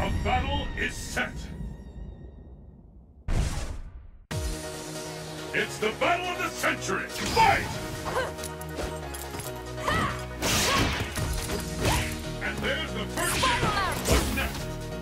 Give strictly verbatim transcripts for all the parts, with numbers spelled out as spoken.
A battle is set! It's the battle of the century! Fight! And there's the first hit! What's next?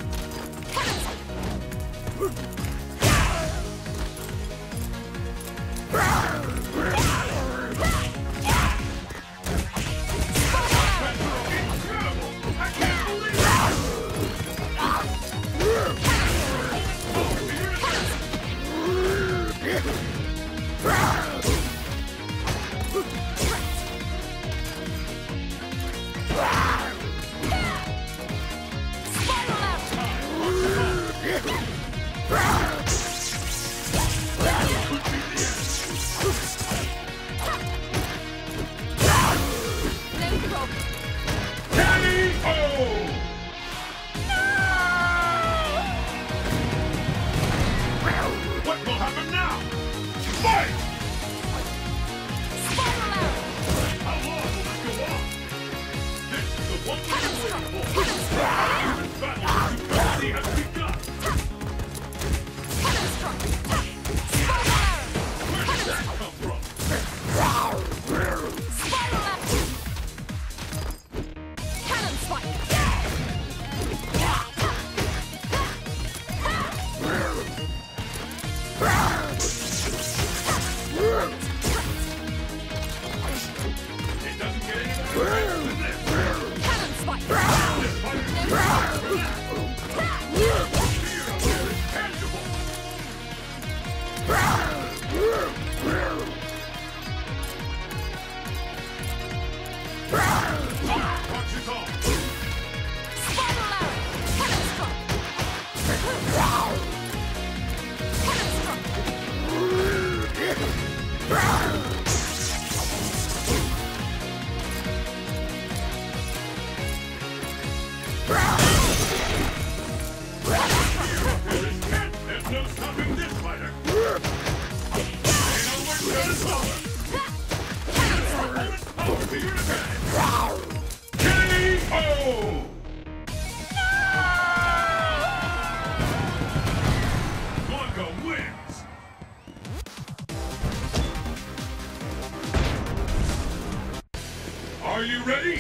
Are you ready?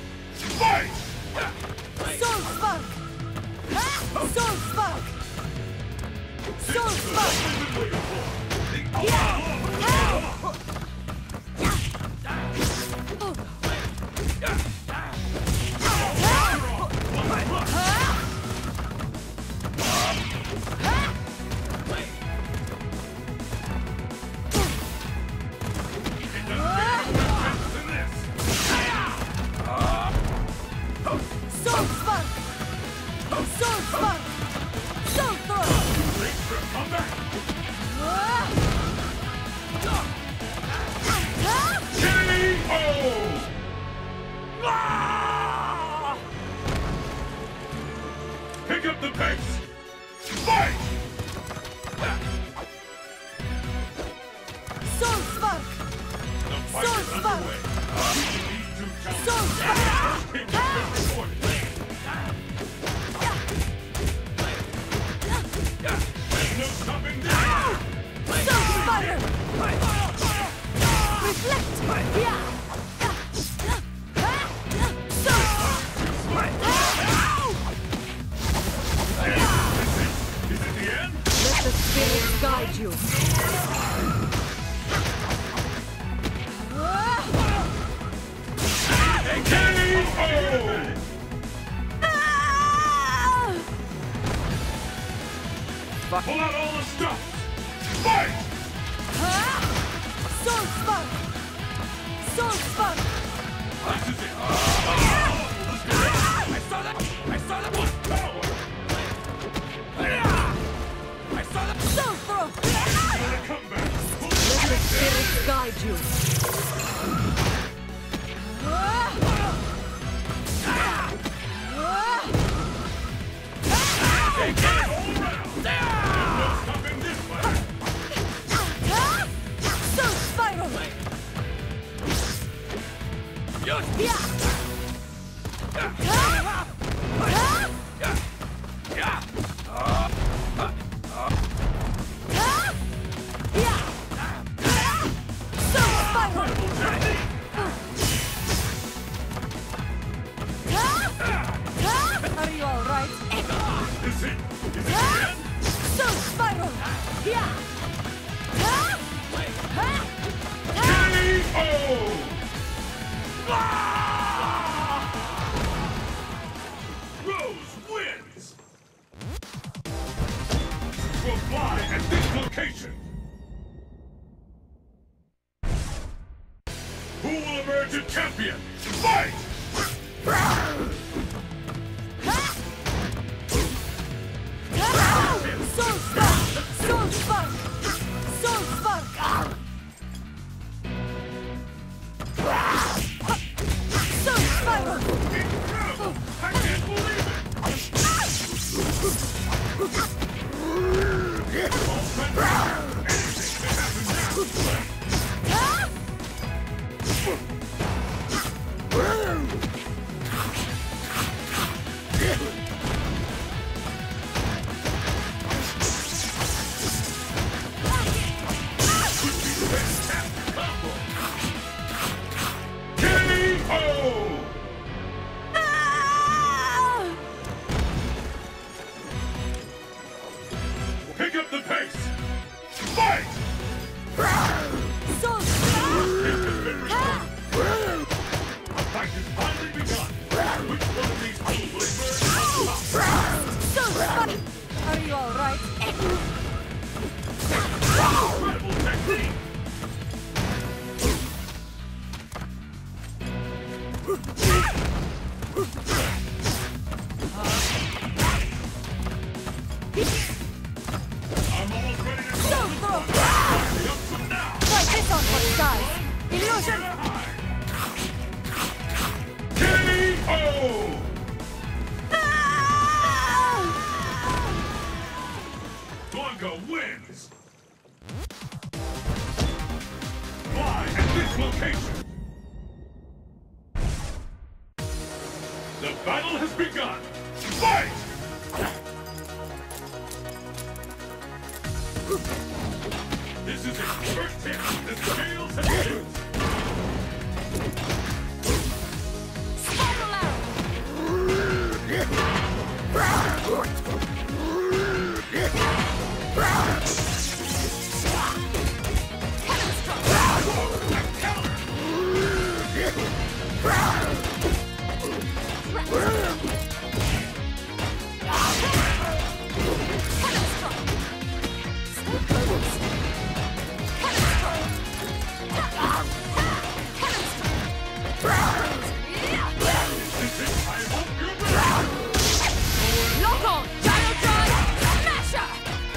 Fight! Sword spark! Sword spark! Sword spark! Pick up the pace! Fight! Sword spark! The fight Sword is spark! underway. These two counters. Sword spark! Pick up the recording. There's no stopping this! Sword spider! Reflect! Yeah! Is it the end? Let the spirits guide you. K O! Pull out all the stops! Fight! Sword spark! Sword spark! This is it! Oh, let's go! I saw that! I saw that one! Power! I saw that! Sword throw! Gonna come back! Let the spirits guide you. Take it all around! There's no stopping this one! Sword spiral! Yes! Yeah! Is it? Is it dead? So spiral! Yeah! Huh? Huh? K O! Rose wins! Will fly at this location! Who will emerge a champion? Fight! Soul spark! Soul spark! Soul spark! Soul spiral! Incredible! I can't believe it! All friendly. Anything can happen now! Pick up the pace! Fight! Soul spark! A fight has finally begun! Which one of these two will emerge on top? Soul spark! Are you alright? Incredible technique! I'm almost ready to Soul go! throw! Up from now! Try this on for size! Illusion! K O! Blanca wins! Fly at this location! The battle has begun! Fight! This is its first hit! The scales have tipped! Spiral out! Cannon strike! Counter! Cannon strike! Stay close! Cannon strike! Cannon strike! This is I hope you're ready! Lock on! Gyro drive! Smasher!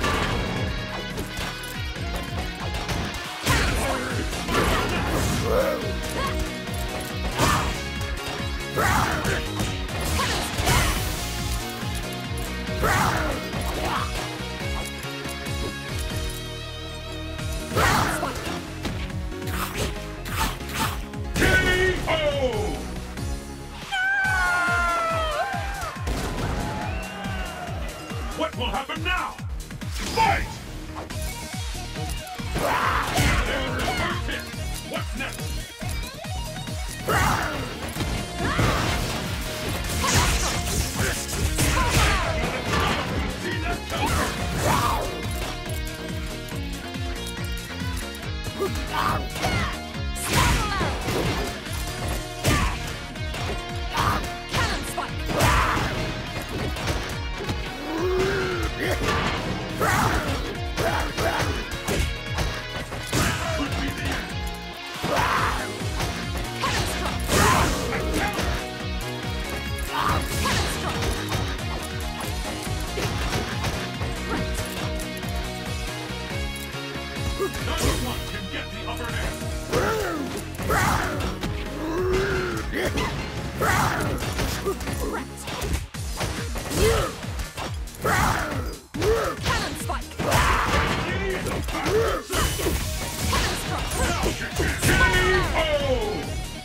K O! What will happen now? Fight! There's the first hit. What's next? See that counter? Cannon spike! Could be the end. Cannon strike! Cannon strike! Neither one can get the upper hand. Cannon spike! Need the power. Cannon strike! K O!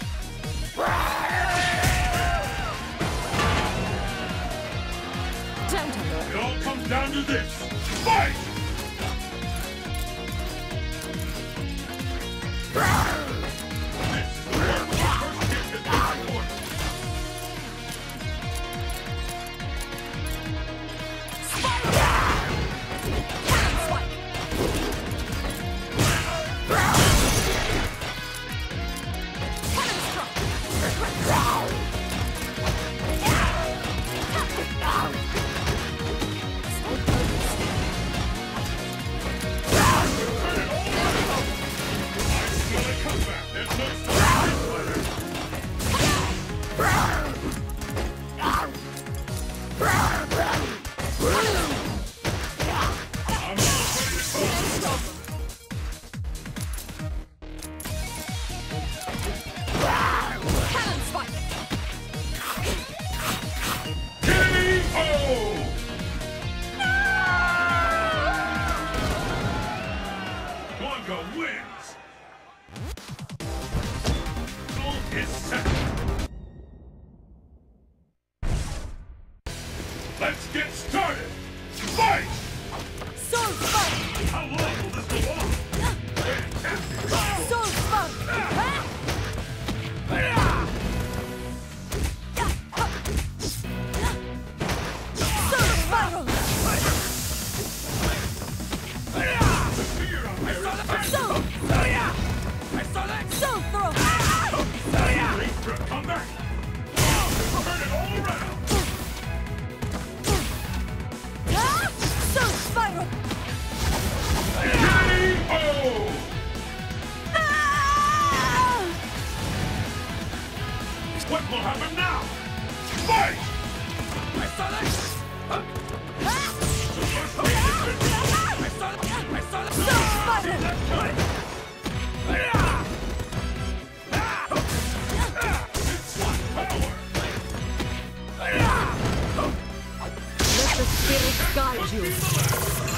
Gentlemen, It all comes down to this. Fight! This is the work of the first hit at this corner. Let's get started! Fight! Sword fight! How long will this go on? Sword fight! Sword spiral! Sword! I saw that! Sword throw! Ready for a comeback? Turn it all around! Ah! Sword spiral! K O! Ah! What will happen now? Fight! I saw that! Ah! I saw that! I saw that! Sword spiral! It's one power! Let the spirit guide you.